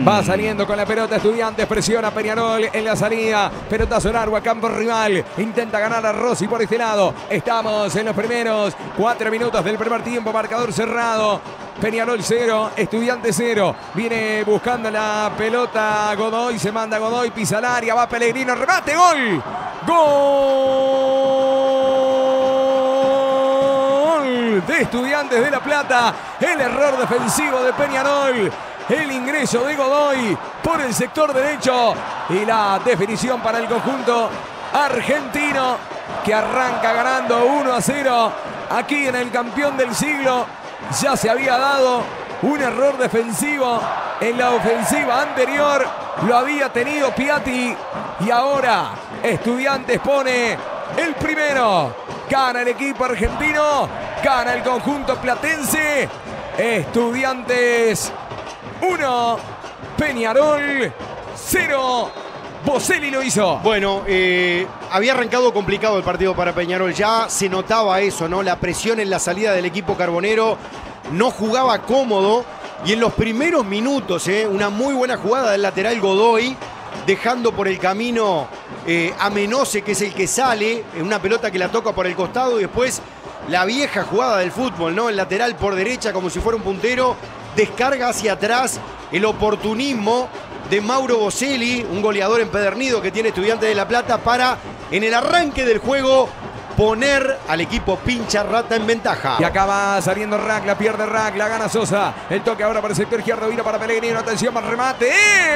Va saliendo con la pelota Estudiantes, presiona Peñarol en la salida. Pelotazo largo a campo rival. Intenta ganar a Rossi por este lado. Estamos en los primeros 4 minutos del primer tiempo. Marcador cerrado. Peñarol 0, Estudiantes 0. Viene buscando la pelota Godoy. Se manda Godoy, pisa el área. Va Pellegrino, remate, gol. Gol de Estudiantes de La Plata. El error defensivo de Peñarol. El ingreso de Godoy por el sector derecho y la definición para el conjunto argentino que arranca ganando 1-0 aquí en el campeón del siglo. Ya se había dado un error defensivo en la ofensiva anterior, lo había tenido Piatti y ahora Estudiantes pone el primero. Gana el equipo argentino, gana el conjunto platense. Estudiantes 1, Peñarol 0. Boselli lo hizo. Bueno, había arrancado complicado el partido para Peñarol. Ya se notaba eso, ¿no? La presión en la salida del equipo carbonero. No jugaba cómodo. Y en los primeros minutos, una muy buena jugada del lateral Godoy, dejando por el camino a Menose, que es el que sale, en una pelota que la toca por el costado. Y después la vieja jugada del fútbol, ¿no? El lateral por derecha, como si fuera un puntero. Descarga hacia atrás, el oportunismo de Mauro Boselli, un goleador empedernido que tiene Estudiantes de La Plata, para en el arranque del juego poner al equipo pincha rata en ventaja. Y acá va saliendo Racla, pierde Racla, gana Sosa. El toque ahora para el sector izquierdo, vino para Pellegrino, atención para el remate.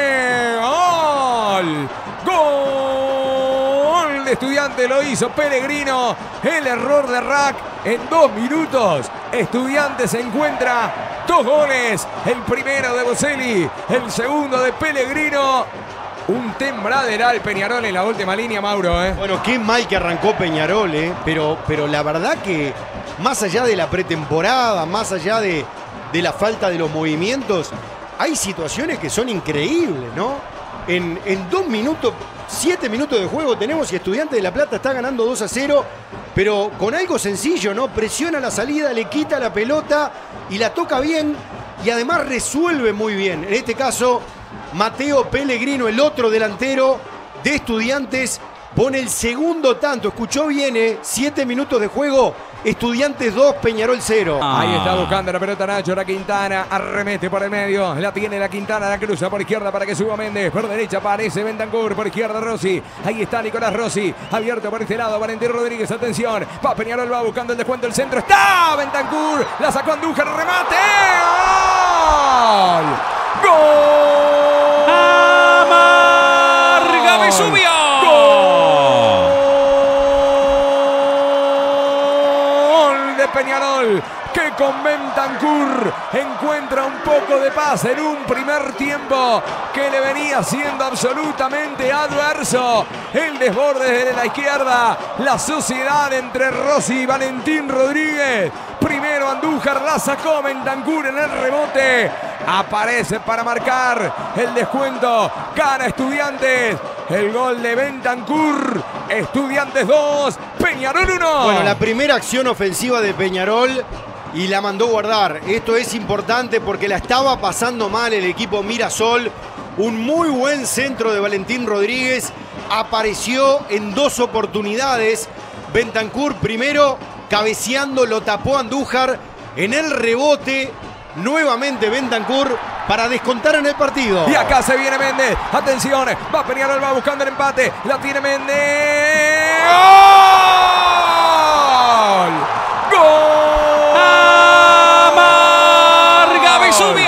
¡Gol! ¡Gol de Estudiantes! Lo hizo Pellegrino. El error de Rack en 2 minutos. Estudiantes se encuentra 2 goles, el primero de Boselli, el segundo de Pellegrino. Un tembraderal Peñarol en la última línea, Mauro. Bueno, qué mal que arrancó Peñarol, pero la verdad que más allá de la pretemporada, más allá de la falta de los movimientos, hay situaciones que son increíbles, ¿no? En 2 minutos, 7 minutos de juego tenemos y Estudiantes de La Plata está ganando 2-0, pero con algo sencillo, ¿no? Presiona la salida, le quita la pelota y la toca bien y además resuelve muy bien. En este caso, Mateo Pellegrino, el otro delantero de Estudiantes, pone el segundo tanto. Escuchó bien, 7 minutos de juego. Estudiantes 2, Peñarol 0. Ahí está buscando la pelota Nacho, la Quintana, arremete por el medio, la tiene la Quintana, la cruza por izquierda para que suba Méndez, por derecha aparece Bentancur, por izquierda Rossi, ahí está Nicolás Rossi, abierto por este lado, Valentín Rodríguez, atención, va Peñarol, va buscando el descuento, el centro, está Bentancur, la sacó Andújar, remate, ¡gol! ¡Gol! ¡Amarga Vesubio! Peñarol, que con Bentancur encuentra un poco de paz en un primer tiempo que le venía siendo absolutamente adverso. El desborde desde la izquierda, la sociedad entre Rossi y Valentín Rodríguez. Primero Andújar, la sacó Bentancur en el rebote. Aparece para marcar el descuento. Gana Estudiantes. El gol de Bentancur. Estudiantes 2, Peñarol 1. Bueno, la primera acción ofensiva de Peñarol y la mandó guardar. Esto es importante porque la estaba pasando mal el equipo Mirasol. Un muy buen centro de Valentín Rodríguez. Apareció en 2 oportunidades. Bentancur primero cabeceando, lo tapó Andújar. En el rebote, nuevamente Bentancur para descontar en el partido. Y acá se viene Méndez. Atención, va Peñarol, va buscando el empate. La tiene Méndez. ¡Gol! ¡Gol! ¡Amarga Vesubio!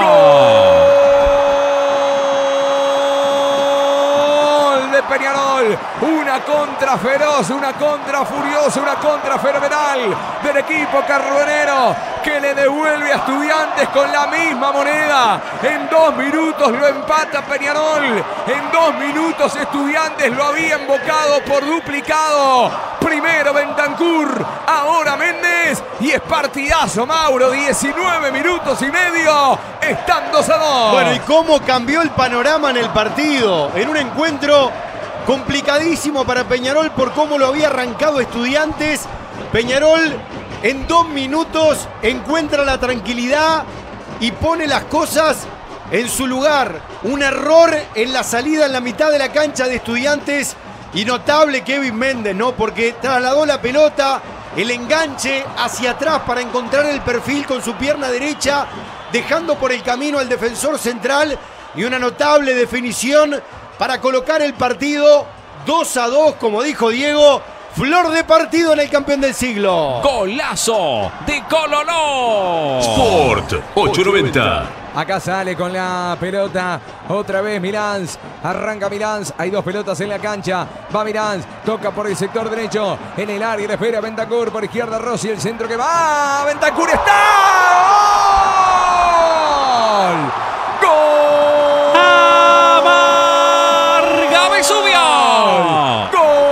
¡Gol de Peñarol! Una contra feroz, una contra furiosa, una contra fenomenal del equipo carbonero, que le devuelve a Estudiantes con la misma moneda. En 2 minutos lo empata Peñarol. En 2 minutos Estudiantes lo había embocado por duplicado. Primero Bentancur, ahora Méndez. Y es partidazo, Mauro. 19 minutos y medio. Están 2-2. Bueno, ¿y cómo cambió el panorama en el partido? En un encuentro complicadísimo para Peñarol por cómo lo había arrancado Estudiantes. Peñarol en 2 minutos encuentra la tranquilidad y pone las cosas en su lugar. Un error en la salida en la mitad de la cancha de Estudiantes. Y notable Kevin Méndez, ¿no? Porque trasladó la pelota, el enganche hacia atrás para encontrar el perfil con su pierna derecha, dejando por el camino al defensor central. Y una notable definición para colocar el partido 2-2, como dijo Diego. Flor de partido en el campeón del siglo. Golazo de Cololó. Sport 890. Acá sale con la pelota. Otra vez Milán. Arranca Milán. Hay dos pelotas en la cancha. Va Milán. Toca por el sector derecho. En el área le espera Bentancur. Por izquierda Rossi. El centro que va. Bentancur está. ¡Gol! ¡Gol! ¡Amarga Vesubio! ¡Gol!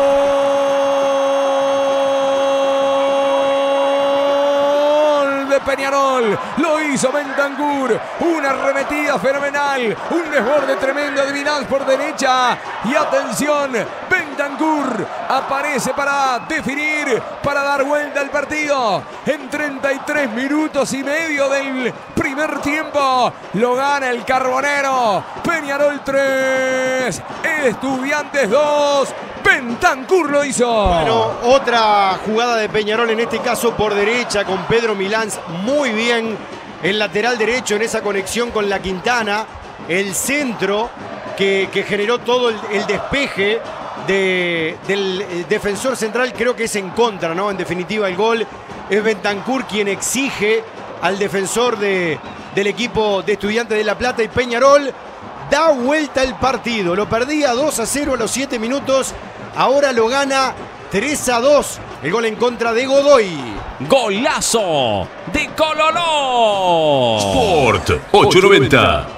De Peñarol. Lo hizo Bentancur. Una arremetida fenomenal. Un desborde tremendo de Milán por derecha. Y atención, Bentancur aparece para definir, para dar vuelta al partido. En 33 minutos y medio del primer tiempo lo gana el Carbonero. Peñarol 3, Estudiantes 2. Bentancur lo hizo. Bueno, otra jugada de Peñarol, en este caso por derecha, con Pedro Milán muy bien. El lateral derecho en esa conexión con la Quintana. El centro que generó todo el despeje del defensor central, creo que es en contra, ¿no? En definitiva, el gol es Bentancur quien exige al defensor del equipo de Estudiantes de La Plata, y Peñarol da vuelta el partido. Lo perdía 2-0 a los 7 minutos. Ahora lo gana 3-2. El gol en contra de Godoy. Golazo de Cololó. Sport 890.